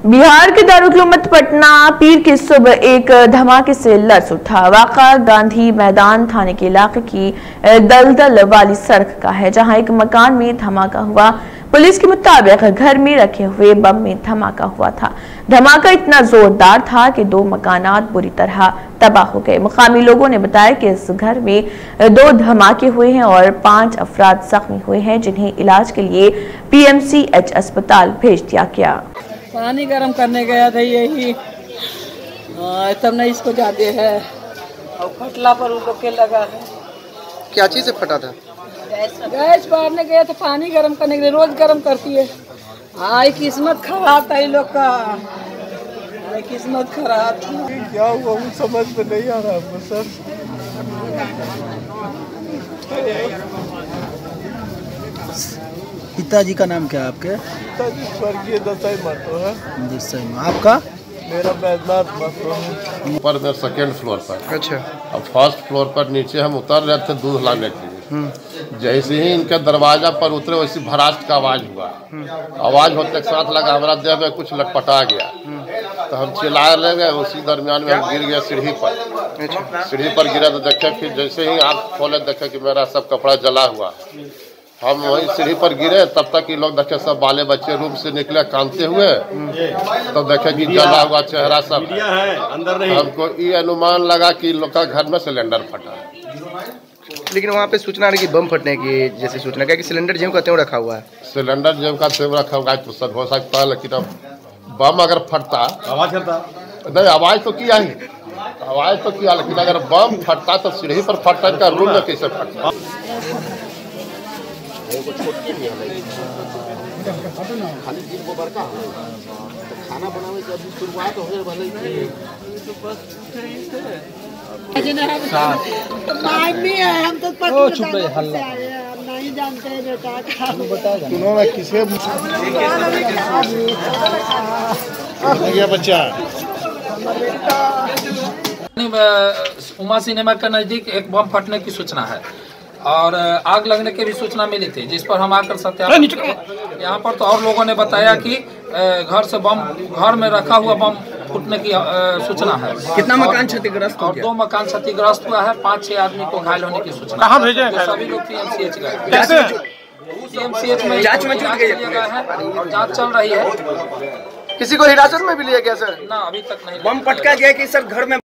बिहार के दारुल-उलूमत पटना पीर की सुबह एक धमाके से लर्ज उठा। वाक़ा गांधी मैदान थाने के इलाके की दलदल वाली सड़क का है, जहां एक मकान में धमाका हुआ। पुलिस के मुताबिक घर में रखे हुए बम में धमाका हुआ था। धमाका इतना जोरदार था कि 2 मकानात बुरी तरह तबाह हो गए। मुकामी लोगों ने बताया कि इस घर में 2 धमाके हुए हैं और 5 अफराद जख्मी हुए हैं, जिन्हें इलाज के लिए PMCH अस्पताल भेज दिया गया। पानी गर्म करने गया था यही, तब नहीं इसको जाते है और फटला पर उनको के लगा है। क्या चीज़ से फटा था? गैस बारने गया तो पानी गर्म करने के लिए, रोज गर्म करती है। हाँ, किस्मत खराब था इन लोग का, किस्मत खराब था। क्या हुआ वो समझ में नहीं आ रहा हमको सर। पिताजी का नाम क्या है आपके? पिताजी स्वर्गीय दसाई महतो है। आपका? मेरा बैजनाथ महतो है। ऊपर में 2nd फ्लोर पर। अच्छा। अब 1st फ्लोर पर नीचे हम उतर रहे थे दूध लाने के लिए। जैसे ही इनके दरवाजा पर उतरे वैसी भरास्ट का आवाज हुआ। आवाज होते के साथ लगा हमारा देह में कुछ लटपटा गया, तो हम चिल्लाए ले गए। उसी दरमियान में हम गिर गया सीढ़ी पर। सीढ़ी पर गिरा तो देखे, फिर जैसे ही आँख खोले देखे कि मेरा सब कपड़ा जला हुआ। हम वही सीढ़ी पर गिरे, तब तक ये लोग देखे सब बाले बच्चे रूम से निकले कांपते हुए, तो देखे कि जला हुआ चेहरा सब है अंदर नहीं। हमको ये अनुमान लगा कि लोग का घर में सिलेंडर फटा। लेकिन वहाँ पे सूचना रही कि बम फटने की, जैसे सूचना क्या कि सिलेंडर जेब का त्यों रखा हुआ है। सिलेंडर जेब का त्यों रखा हुआ है तो सब हो सकता है, लेकिन अब बम अगर फटता आवाज करता नहीं, आवाज तो किया ही, आवाज तो किया, लेकिन अगर बम फटता तो सीढ़ी पर फटता का रूम में कैसे फटता। खाना बनाने की अभी शुरुआत हो भले हम तो चुप रहे, हल्ला नहीं जानते हैं बेटा। उन्होंने किसे बच्चा उमा सिनेमा के नजदीक एक बम फटने की सूचना है और आग लगने की भी सूचना मिली थी, जिस पर हम आकर सत्यापन यहाँ पर। तो और लोगों ने बताया कि घर से बम, घर में रखा हुआ बम फूटने की सूचना है। कितना मकान क्षतिग्रस्त और 2 मकान क्षतिग्रस्त हुआ है। 5-6 आदमी को घायल होने की सूचना। कहाँ भेजे? सभी लोग PMCH गए। PMCH में जांच में जुट गए है और जांच चल रही है। किसी को हिरासत में भी लिया गया सर? ना, अभी तक नहीं। बम पटका गया कि सर घर में